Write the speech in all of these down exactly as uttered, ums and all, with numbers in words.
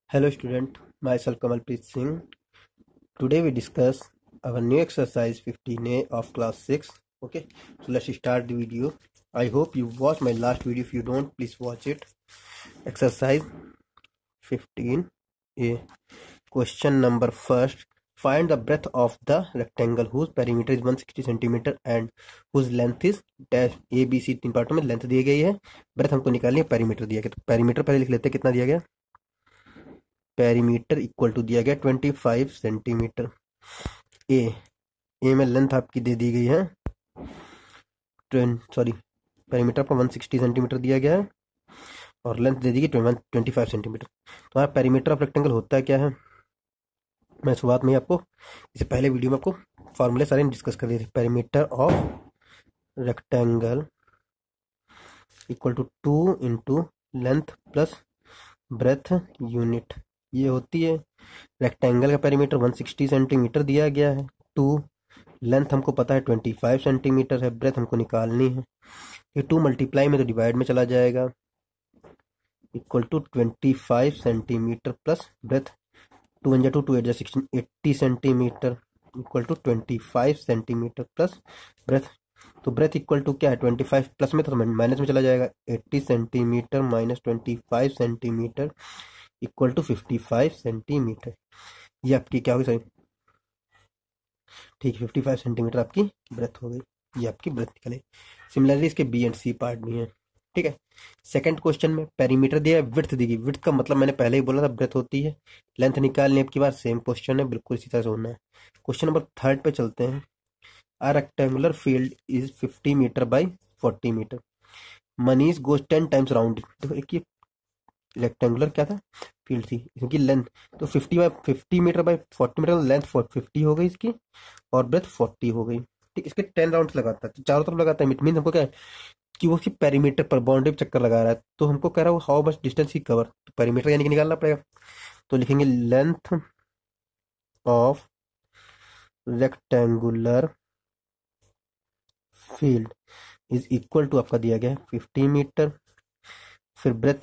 Hello student, myself Kamalpreet Singh. Today we discuss our new exercise fifteen A of class six. Okay, so let's start the video. I hope you watched my last video. If you don't, please watch it. Exercise fifteen A. Question number first. Find the breadth of the rectangle whose perimeter is one hundred sixty centimeter and whose length is dash A B C तीन पार्टों में length दी गई है, breadth हमको निकालनी है, perimeter दिया गया। तो पेरीमीटर पहले लिख लेते हैं, कितना दिया गया। पेरीमीटर इक्वल टू दिया गया twenty five centimetre. A A में लेंथ आपकी दे दी गई है, सॉरी पेरीमीटर पर वन सिक्सटी सेंटीमीटर दिया गया है और लेंथ दे दी गई ट्वेंटी फाइव सेंटीमीटर। तो हमारा पेरीमीटर ऑफ रेक्टेंगल होता है क्या है, मैं शुरुआत में आपको इससे पहले वीडियो में आपको फॉर्मूले सारे डिस्कस कर दिए थे। Perimeter of rectangle equal to two into length plus breadth unit, ये होती है। रेक्टेंगल का पेरीमीटर वन सिक्सटी सेंटीमीटर दिया गया है, टू लेंथ हमको पता है ट्वेंटी फाइव सेंटीमीटर है, ब्रेथ हमको निकालनी है। ये टू मल्टीप्लाई में तो डिवाइड में चला जाएगा, equal to twenty five centimetre plus breadth two one जा टू टू एट जा sixteen eighty centimetre equal to twenty five centimetre plus breadth. तो ब्रेथ इक्वल टू क्या है, ट्वेंटी फाइव प्लस में तो माइनस में चला जाएगा, eighty centimetre minus twenty five centimetre equal to fifty five centimetre. ये आपकी क्या होगी, सॉरी ठीक है, फिफ्टी फाइव सेंटीमीटर आपकी ब्रेथ हो गई, ये आपकी ब्रेथ निकले। सिमिलरली इसके बी एंड सी पार्ट भी हैं, ठीक है। सेकंड क्वेश्चन में पेरीमीटर दिया है, विड्थ दी गई। विड्थ का मतलब मैंने पहले ही बोला था ब्रेथ होती है, लेंथ निकालने की बार सेम क्वेश्चन है, बिल्कुल इसी तरह से होना है। क्वेश्चन नंबर थर्ड पे चलते हैं। A rectangular field is fifty metre by forty metre. Manish goes ten times round. देखो एक ये रेक्टेंगुलर क्या था, फील्ड थी, इसकी लेंथ तो fifty by fifty metre by forty metre, length fifty हो गई इसकी और ब्रेथ फोर्टी हो गई, ठीक। इसके टेन राउंड लगाता है, तो चारों तरफ लगाता है। इट मीन हमको क्या है कि वो उसकी पेरीमीटर पर बाउंड्री पर चक्कर लगा रहा है, तो हमको कह रहा है वो हाउ मच डिस्टेंस ही कवर, तो पेरीमीटर यानी कि निकालना पड़ेगा। तो लिखेंगे length of rectangular field is equal to आपका दिया गया है फिफ्टी मीटर, फिर breadth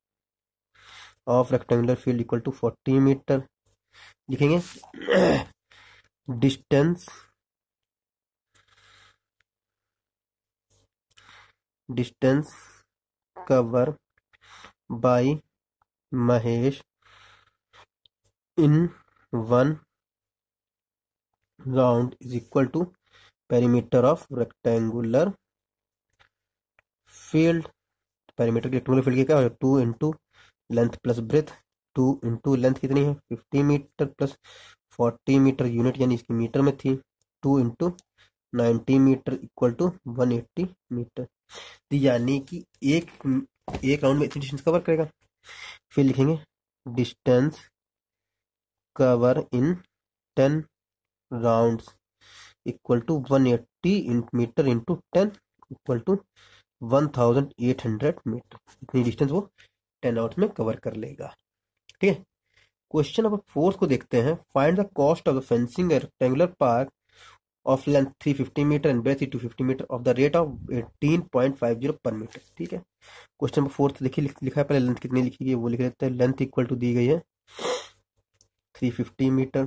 of rectangular field equal to forty metre. लिखेंगे distance distance cover by Mahesh in one round is equal to perimeter of rectangular field. Perimeter rectangular field की क्या है, two into length plus breadth, two into length कितनी है fifty metre plus forty metre, unit यानी इसकी metre में थी, two into ninety metre equal to one eighty metre. तो यानी कि एक एक राउंड में इतनी डिस्टेंस कवर करेगा। फिर लिखेंगे distance cover in ten rounds equal to one eighty metre into ten equal to one thousand eight hundred metre. इतनी डिस्टेंस वो टेन आउट में कवर कर लेगा, ठीक है। क्वेश्चन नंबर फोर्थ को देखते हैं। Find the cost of the fencing rectangular park of length three fifty metre and breadth two fifty metre of the rate of eighteen point five zero per metre, ठीक है। Question number fourth देखिए, लिखा है पहले length कितनी लिखी गई वो लिख लेते हैं। लेंथ इक्वल टू दी गई है थ्री फिफ्टी मीटर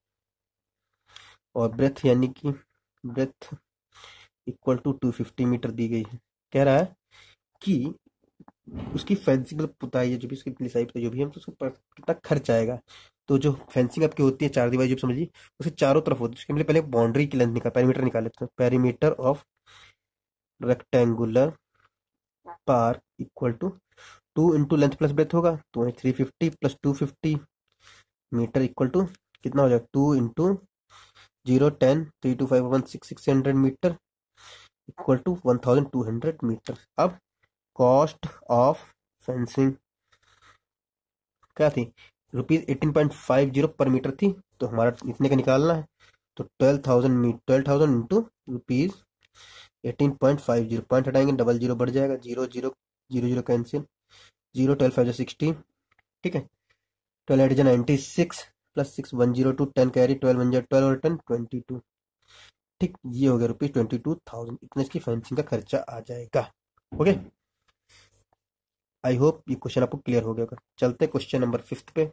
और ब्रेथ यानी कि breadth equal to two fifty metre दी गई है। कह रहा है कि उसकी फेंसिंग मतलब पुताई है जो भी उसकी प्लिसाई जो भी है, तो उसको कितना खर्च आएगा। तो जो फेंसिंग आपकी होती है चार दीवार जो समझिए उसके चारों तरफ होती है, उसके लिए पहले बाउंड्री की लेंथ निकाल पेरीमीटर निकाल लेते हैं। Perimeter of rectangular park equal to two into length plus breadth होगा, तो three fifty plus two fifty metre equal to कितना हो जाएगा, two into zero ten three two five one six six hundred metre equal to one thousand two hundred metre. अब cost of fencing क्या थी, rupees eighteen point five zero per metre थी, तो हमारा इतने का निकालना है। तो ट्वेल्व थाउजेंड मी twelve thousand into rupees eighteen point five zero, point हटाएंगे डबल जीरो बढ़ जाएगा, zero zero zero zero cancel, zero twelve five sixty, ठीक है। ट्वेल्व एट जा ninety six plus six one zero two, ten carry, twelve one जा twelve और ten twenty two, ठीक। ये हो गया रुपीज ट्वेंटी टू थाउजेंड, इतना इसकी फेंसिंग का खर्चा आ जाएगा, ओके। आई होप ये क्वेश्चन आपको क्लियर हो गया होगा। चलते हैं क्वेश्चन नंबर फिफ्थ पे।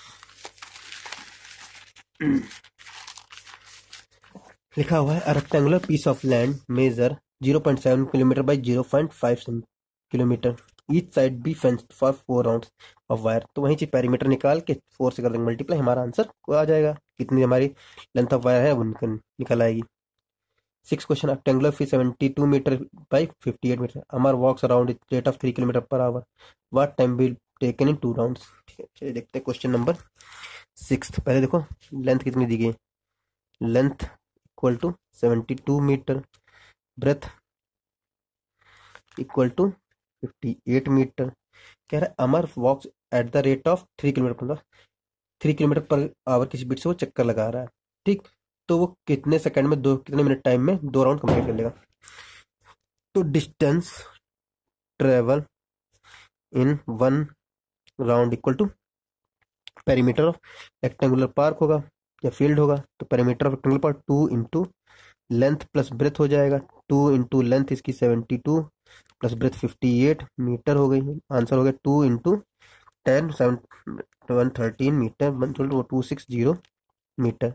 लिखा हुआ है, a rectangular piece of land measure zero point seven kilometre by zero point five kilometre, each side be fenced for four rounds of wire. तो वहीं चीज पेरीमीटर निकाल के फोर से कर देंगे मल्टीप्लाई, हमारा आंसर को आ जाएगा। कितनी हमारी लेंथ ऑफ वायर है वो निकल निकल आएगी। सिक्स क्वेश्चन, रेक्टेंगुलर फी seventy two metre by fifty eight metre, Amar walks around rate of three kilometre per hour, what time will taken in two rounds. ठीक है, चलिए देखते हैं क्वेश्चन नंबर सिक्स। पहले देखो लेंथ कितनी दी गई, length equal to seventy two metre, breadth equal to fifty eight metre. कह रहा है Amar walks at the rate of three kilometre per three kilometre per hour की स्पीड से वो चक्कर लगा रहा है। ठीक, तो वो कितने सेकंड में, दो कितने मिनट टाइम में दो राउंड कंप्लीट कर लेगा। तो distance travel in one round equal to perimeter of rectangular park होगा या फील्ड होगा। तो perimeter of rectangular park two into length plus breadth हो जाएगा। टू इंटू लेंथ इसकी seventy two plus breadth fifty eight metre हो गई। Answer हो गया two into ten seven one thirteen metre, one two six zero metre.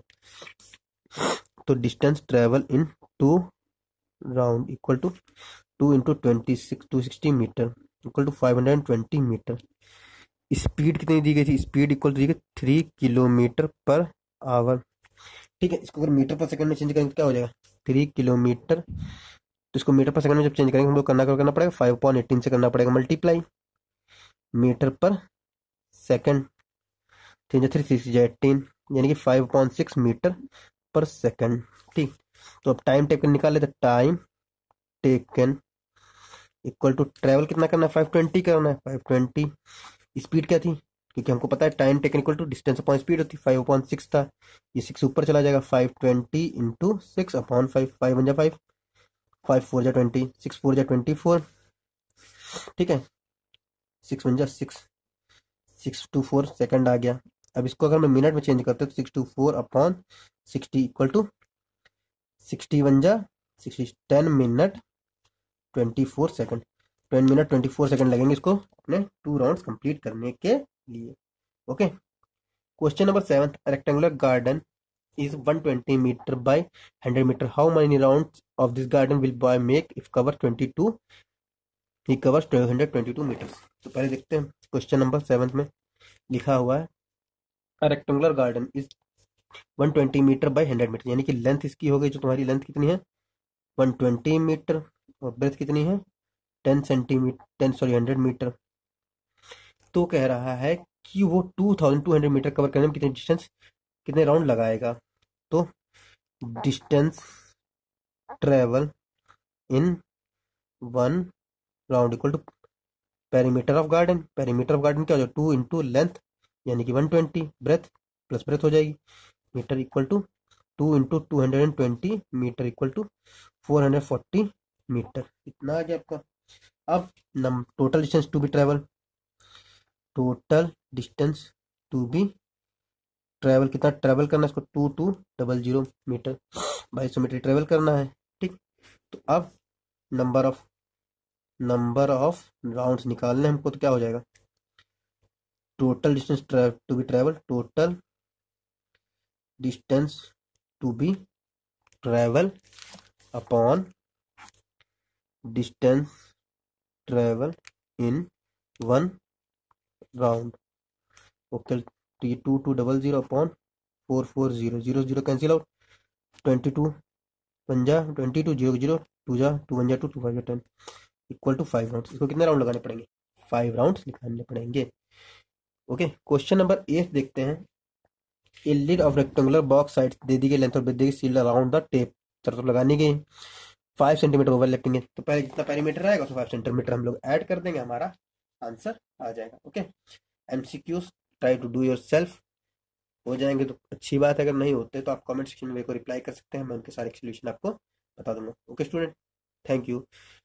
तो distance travel in two round equal to two into twenty six two sixty metre equal to five hundred twenty metre. Speed कितनी दी गई थी, speed equal दी गई three kilometre per our. ठीक है, इसको अगर मीटर पर सेकंड में चेंज करेंगे तो क्या हो जाएगा, थ्री किलोमीटर। तो इसको मीटर पर सेकंड में जब चेंज करेंगे हम लोग करना करना पड़ेगा फाइव पॉइंट एटीन से करना पड़ेगा multiply, metre per second three three six eighteen यानी कि five point six metre per second. ठीक, तो अब टाइम टेकन निकाल लेते, time taken equal to travel कितना करना है, फाइव ट्वेंटी करना है, फाइव ट्वेंटी। स्पीड क्या थी, क्योंकि हमको पता है time taken equal to distance upon speed होती है, फाइव अपॉन सिक्स था, ये सिक्स ऊपर चला जाएगा, five twenty into six upon five, five one जा फाइव, फाइव फोर जा ट्वेंटी, सिक्स फोर जा ट्वेंटी फोर। ठीक है, सिक्स वन जा six, six two four second आ गया। अब इसको अगर मैं मिनट में चेंज करते तो six two four upon sixty equal to sixty one जा sixty, ten minute twenty four second, ten minute twenty four second लगेंगे इसको अपने टू राउंड्स कंप्लीट करने के लिए। Okay, question number seven, rectangular garden is one hundred twenty meter by one hundred meter. How many rounds of this garden will boy make if cover twenty-two? He covers one hundred twenty-two meters. तो पहले देखते हैं question number seven में लिखा हुआ है, a rectangular garden is one hundred twenty metre by hundred metre, यानी कि लेंथ इसकी हो गई, जो तुम्हारी लेंथ कितनी है वन हंड्रेड ट्वेंटी मीटर और ब्रेथ कितनी है ten centimetre, ten sorry hundred metre. तो कह रहा है कि वो two thousand two hundred metre cover करने में कितने डिस्टेंस कितने राउंड लगाएगा। तो distance travel in one round equal to perimeter of garden, perimeter of garden क्या हो जाएगा टू इंटू लेंथ यानी कि one twenty, breadth plus breadth हो जाएगी, metre equal to two into two hundred and twenty metre equal to four hundred forty metre. इतना आ गया आपका। अब नम total distance to be travel, total distance to be travel कितना travel करना है इसको, two two double zero metre, बाईस सौ मीटर ट्रेवल करना है। ठीक, तो अब number of number of rounds निकालने हमको, तो क्या हो जाएगा, total distance to be travel, total distance to be travel upon distance travel in one round. Okay, तो ये two two double zero upon four four zero, zero zero cancel out, twenty two one जा twenty two, zero zero two जा two, one जा two, two five जा ten equal to five rounds. इसको कितने round लगाने पड़ेंगे, five rounds निकालने पड़ेंगे। ओके, क्वेश्चन नंबर एट देखते हैं, a lid of rectangular box side दे दी गई लेंथ और दी गई सील अराउंड द टेप, तरफ लगानी गई फाइव सेंटीमीटर ओवरलैपिंग है। तो पहले जितना पेरीमीटर आएगा उसको फाइव सेंटीमीटर हम लोग ऐड कर देंगे, हमारा आंसर आ जाएगा। Okay, MCQs try to do yourself, हो जाएंगे तो अच्छी बात है, अगर नहीं होते तो आप कमेंट सेक्शन में मेरे को रिप्लाई कर सकते हैं, मैं उनके सारे सोल्यूशन आपको बता दूंगा। Okay student, thank you.